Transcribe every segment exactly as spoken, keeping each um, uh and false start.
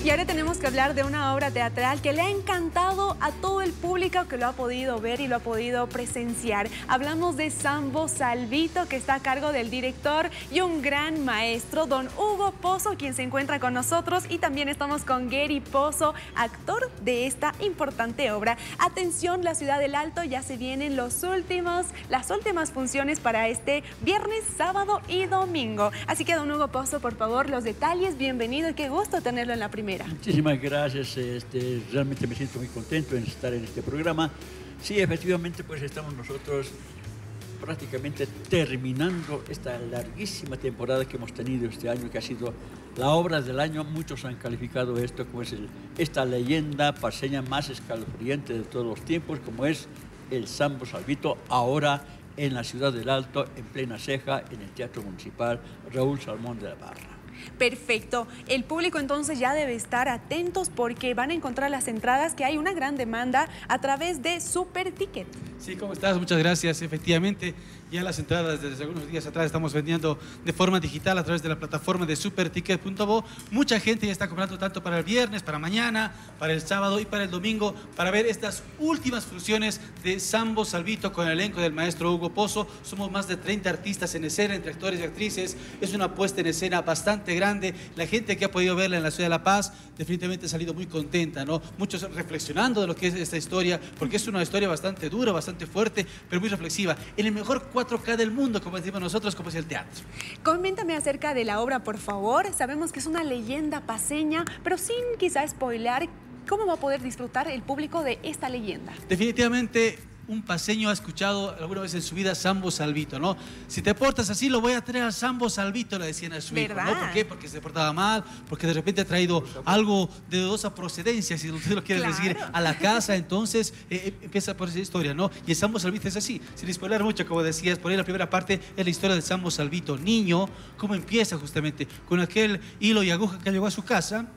Y ahora tenemos que hablar de una obra teatral que le ha encantado a todo el público que lo ha podido ver y lo ha podido presenciar. Hablamos de Sambo Salvito, que está a cargo del director y un gran maestro, don Hugo Pozo, quien se encuentra con nosotros. Y también estamos con Gary Pozo, actor de esta importante obra. Atención, la ciudad del Alto, ya se vienen los últimos, las últimas funciones para este viernes, sábado y domingo. Así que, don Hugo Pozo, por favor, los detalles, bienvenido y qué gusto tenerlo en la primera. Muchísimas gracias, este, realmente me siento muy contento en estar en este programa. Sí, efectivamente, pues estamos nosotros prácticamente terminando esta larguísima temporada que hemos tenido este año, que ha sido la obra del año. Muchos han calificado esto como es el, esta leyenda paseña más escalofriante de todos los tiempos, como es el Sambo Salvito, ahora en la ciudad del Alto, en plena ceja, en el Teatro Municipal Raúl Salmón de la Barra. Perfecto. El público entonces ya debe estar atentos porque van a encontrar las entradas, que hay una gran demanda a través de Super Ticket. Sí, ¿cómo estás? Muchas gracias. Efectivamente, ya las entradas desde algunos días atrás estamos vendiendo de forma digital a través de la plataforma de super ticket punto bo. Mucha gente ya está comprando tanto para el viernes, para mañana, para el sábado y para el domingo para ver estas últimas funciones de Sambo Salvito con el elenco del maestro Hugo Pozo. Somos más de treinta artistas en escena, entre actores y actrices. Es una puesta en escena bastante grande. La gente que ha podido verla en la ciudad de La Paz definitivamente ha salido muy contenta, ¿no? Muchos reflexionando de lo que es esta historia, porque es una historia bastante dura, bastante fuerte, pero muy reflexiva. En el mejor cuatro K del mundo, como decimos nosotros, como es el teatro. Coméntame acerca de la obra, por favor. Sabemos que es una leyenda paseña, pero sin quizá spoilear, ¿cómo va a poder disfrutar el público de esta leyenda? Definitivamente, un paseño ha escuchado alguna vez en su vida Sambo Salvito, ¿no? Si te portas así, lo voy a traer al Sambo Salvito, le decían a su hijo, ¿no? ¿Por qué? Porque se portaba mal, porque de repente ha traído algo de dudosa procedencia, si usted lo quiere claro. decir, a la casa. Entonces eh, empieza por esa historia, ¿no? Y el Sambo Salvito es así, sin spoiler mucho, como decías, por ahí la primera parte es la historia del Sambo Salvito, niño, cómo empieza justamente con aquel hilo y aguja que llegó a su casa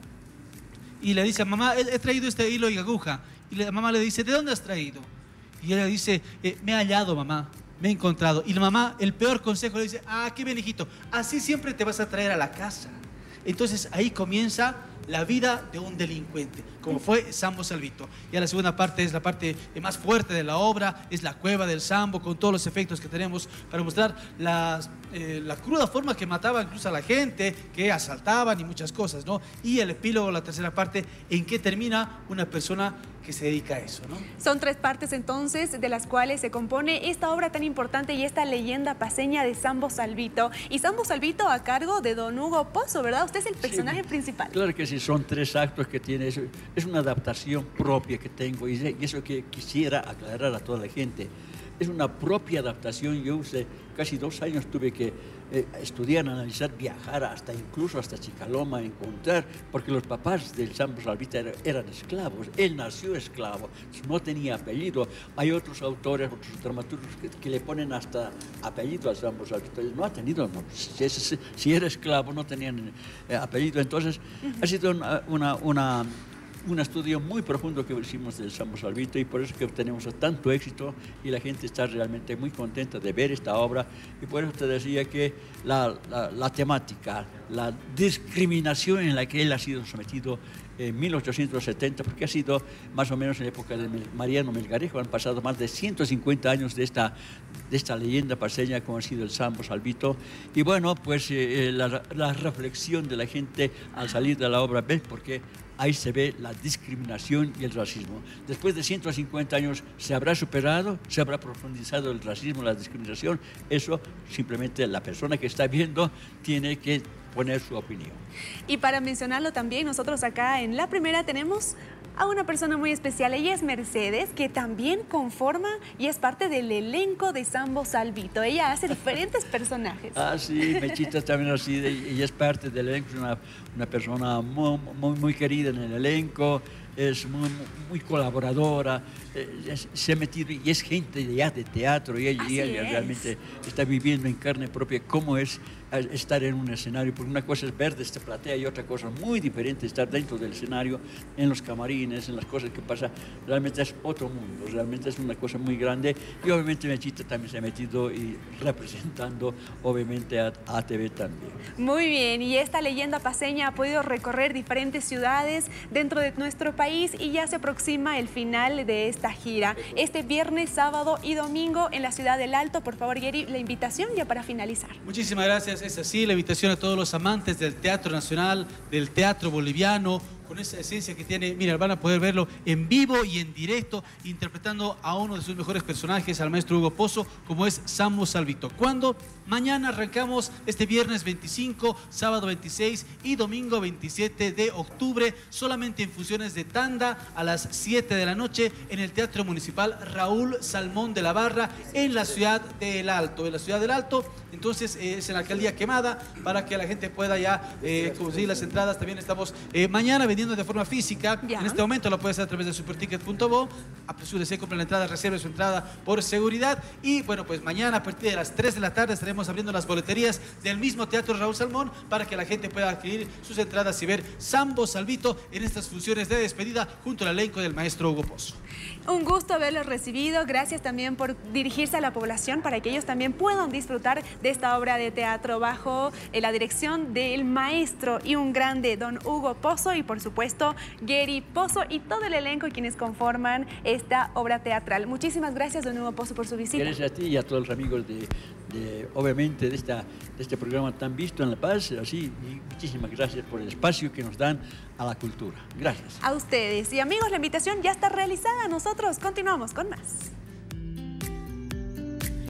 y le dice a mamá, he, he traído este hilo y aguja. Y la mamá le dice, ¿de dónde has traído? Y ella dice, eh, me he hallado, mamá, me he encontrado. Y la mamá, el peor consejo, le dice, ah, qué bien, hijito, así siempre te vas a traer a la casa. Entonces ahí comienza la vida de un delincuente, como fue Sambo Salvito. Ya la segunda parte es la parte más fuerte de la obra, es la cueva del Sambo, con todos los efectos que tenemos para mostrar las, eh, la cruda forma que mataba incluso a la gente, que asaltaban y muchas cosas, ¿no? Y el epílogo, la tercera parte, en que termina una persona que se dedica a eso, ¿no? Son tres partes entonces de las cuales se compone esta obra tan importante y esta leyenda paseña de Sambo Salvito. Y Sambo Salvito a cargo de don Hugo Pozo, ¿verdad? Usted es el personaje sí, principal. Claro que sí, son tres actos que tiene. Es, es una adaptación propia que tengo y eso que quisiera aclarar a toda la gente. Es una propia adaptación. Yo hace casi dos años tuve que eh, estudiar, analizar, viajar hasta incluso hasta Chicaloma, encontrar, porque los papás del Sambo Salvito eran, eran esclavos. Él nació esclavo, no tenía apellido. Hay otros autores, otros dramaturgos que, que le ponen hasta apellido al Sambo Salvito. Él no ha tenido, no, si, es, si era esclavo no tenían eh, apellido. Entonces uh-huh. ha sido una, una, una un estudio muy profundo que hicimos del Sambo Salvito y por eso que tenemos tanto éxito y la gente está realmente muy contenta de ver esta obra. Y por eso te decía que la, la, la temática, la discriminación en la que él ha sido sometido en mil ochocientos setenta, porque ha sido más o menos en la época de Mariano Melgarejo, han pasado más de ciento cincuenta años de esta, de esta leyenda paseña como ha sido el Sambo Salvito. Y bueno, pues eh, la, la reflexión de la gente al salir de la obra, ¿ves? Porque ahí se ve la discriminación y el racismo. Después de ciento cincuenta años, ¿se habrá superado? ¿Se habrá profundizado el racismo, la discriminación? Eso simplemente la persona que está viendo tiene que poner su opinión. Y para mencionarlo también, nosotros acá en la primera tenemos a una persona muy especial. Ella es Mercedes, que también conforma y es parte del elenco de Sambo Salvito. Ella hace diferentes personajes. Ah, sí, Mechita también así, ella es parte del elenco, es una, una persona muy, muy, muy querida en el elenco. es muy, muy colaboradora, eh, se ha metido y es gente ya de teatro y ella, y ella realmente está viviendo en carne propia cómo es estar en un escenario, porque una cosa es ver desde platea y otra cosa muy diferente estar dentro del escenario, en los camarines, en las cosas que pasa, realmente es otro mundo, realmente es una cosa muy grande y obviamente Mechita también se ha metido y representando obviamente a A T V también. Muy bien, y esta leyenda paceña ha podido recorrer diferentes ciudades dentro de nuestro país y ya se aproxima el final de esta gira. Este viernes, sábado y domingo en la ciudad del Alto. Por favor, Gary, la invitación ya para finalizar. Muchísimas gracias. Es así, la invitación a todos los amantes del teatro nacional, del teatro boliviano, con esa esencia que tiene. Mira, van a poder verlo en vivo y en directo, interpretando a uno de sus mejores personajes, al maestro Hugo Pozo, como es Sambo Salvito. ¿Cuándo? Mañana arrancamos este viernes veinticinco, sábado veintiséis y domingo veintisiete de octubre, solamente en funciones de tanda a las siete de la noche en el Teatro Municipal Raúl Salmón de la Barra, en la ciudad del Alto. En la ciudad del Alto, entonces eh, es en la alcaldía Quemada, para que la gente pueda ya eh, conseguir las entradas. También estamos eh, mañana vendiendo de forma física. Ya. En este momento lo puede hacer a través de superticket punto bo. Apresúrese, compre la entrada, reserve su entrada por seguridad. Y bueno, pues mañana a partir de las tres de la tarde estaremos abriendo las boleterías del mismo Teatro Raúl Salmón para que la gente pueda adquirir sus entradas y ver Sambo Salvito en estas funciones de despedida junto al elenco del maestro Hugo Pozo. Un gusto haberlos recibido. Gracias también por dirigirse a la población para que ellos también puedan disfrutar de esta obra de teatro bajo la dirección del maestro y un grande don Hugo Pozo y por supuesto Gary Pozo y todo el elenco quienes conforman esta obra teatral. Muchísimas gracias don Hugo Pozo por su visita. Gracias a ti y a todos los amigos de, de obviamente de, esta, de este programa tan visto en La Paz. Así, y muchísimas gracias por el espacio que nos dan a la cultura. Gracias. A ustedes. Y amigos, la invitación ya está realizada. Nosotros continuamos con más.